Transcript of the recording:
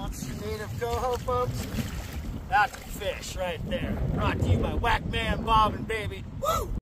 That's your native coho, folks. That's a fish right there. Brought to you by Whackman Bobbin, baby. Woo!